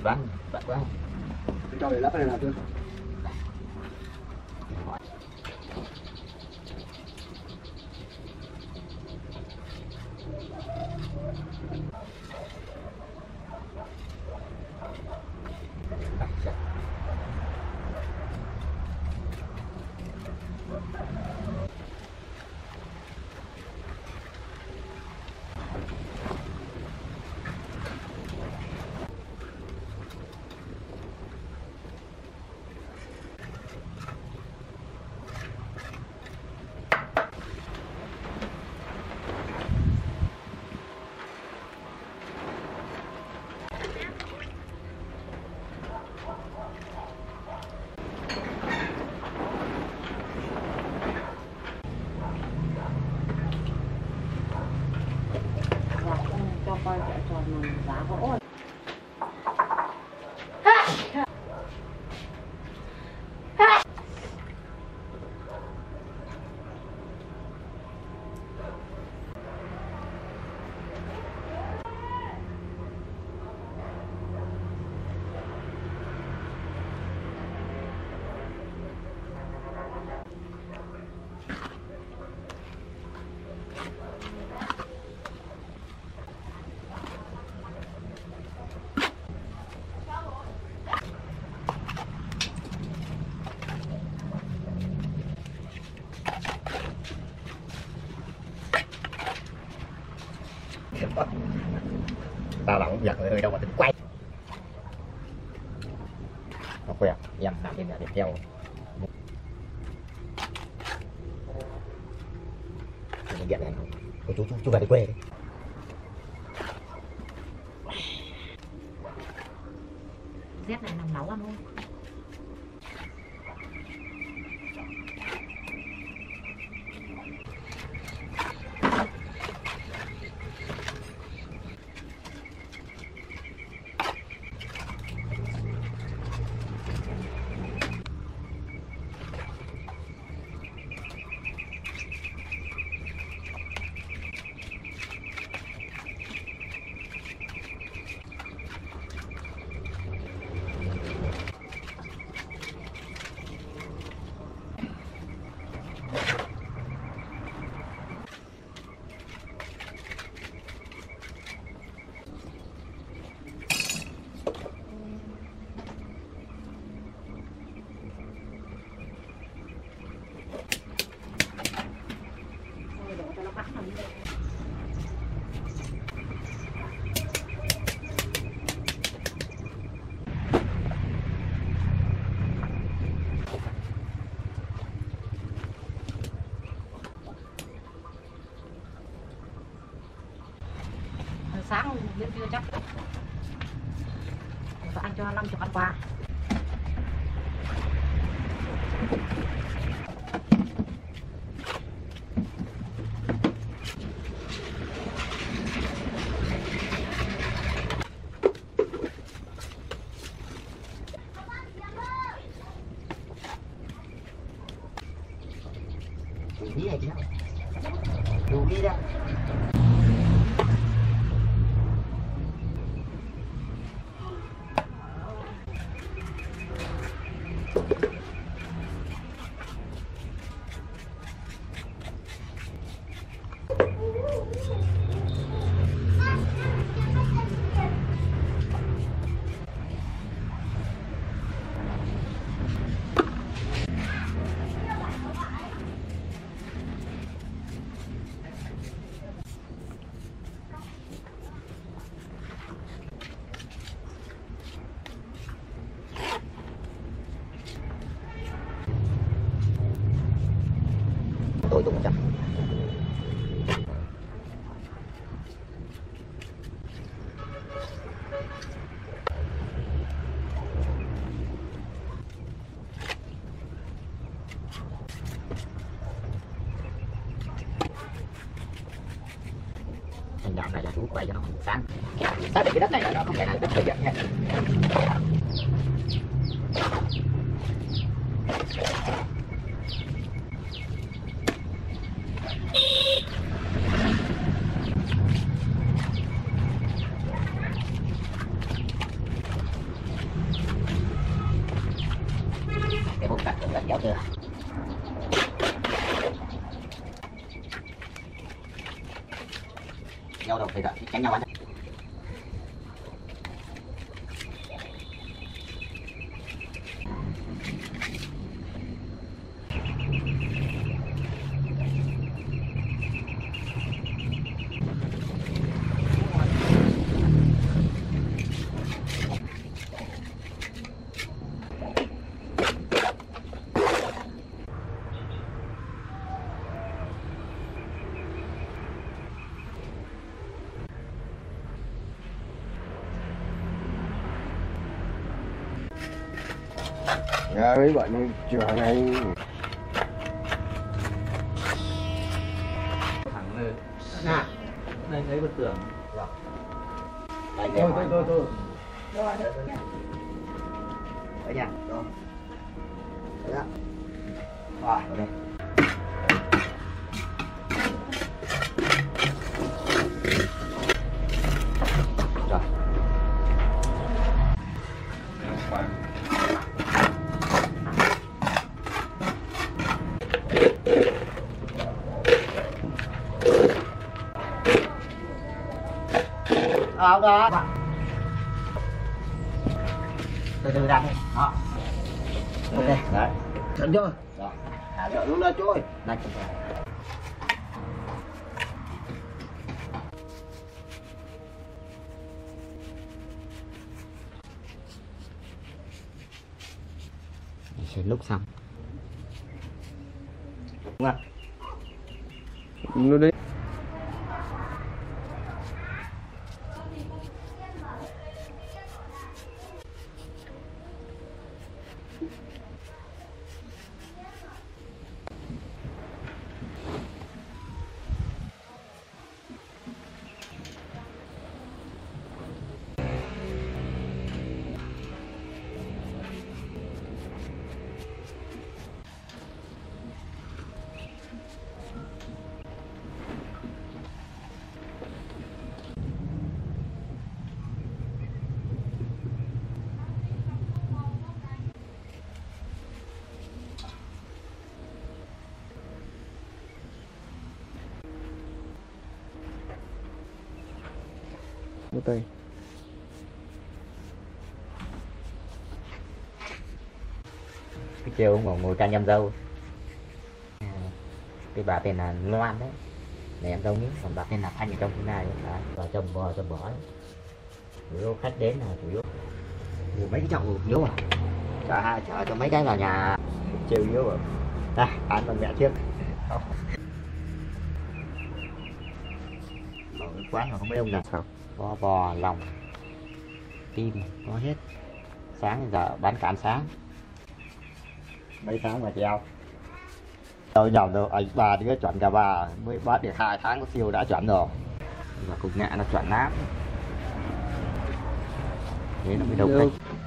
bán quá. Cho để lắp cái này là chưa? Cho coi chạy tròn mình giá gỗ. Tao là cũng giật người đâu mà tính quay. Nó quen dầm làm cái tiếp theo. Mình giận này. Chú về đi quê đi. Dép này nằm nấu ăn luôn. Sáng đến trưa chắc anh cho 50 ăn quà. Đi này chứ nào. Đủ đi ra. Tôi tụng chậm. Hành động này là chú quay cho nó sáng. Xác định cái đất này là nó không phải là đất xây dựng nha. nhau đâu thì là tránh nhau anh. Dạ mấy bạn chừa này Thẳng lên nè, đây thấy bức tường rồi. Đây thôi rồi đấy nha, rồi đấy đó, rồi ở đây. Rồi không đó, từ từ đặt đó, ok đấy, chắn chưa rồi thả sợ luôn ra trôi đây. Sẽ lúc xong đúng không? luôn đấy. Một tay cái chiều ông ngồi canh em dâu, cái bà tên là Loan đấy, này em dâu nhé, còn bà tên là Thanh ở trong cái này đấy, và chồng bò chồng bò đấy, chủ yếu khách đến là chủ yếu mấy cái chậu yếu à, chở cho mấy cái vào nhà chiều yếu rồi, đây ăn bằng mẹ trước, mở cái quán mà không biết ông nào sao, có bò lòng tim có hết, sáng giờ bán cả ăn sáng mấy tháng mà treo tôi nhầm đâu anh bà đứa chuẩn cả bà mới bắt được 2 tháng có siêu đã chuẩn rồi, và cục nhẹ nó chuẩn lắm thế nó mới đâu khách.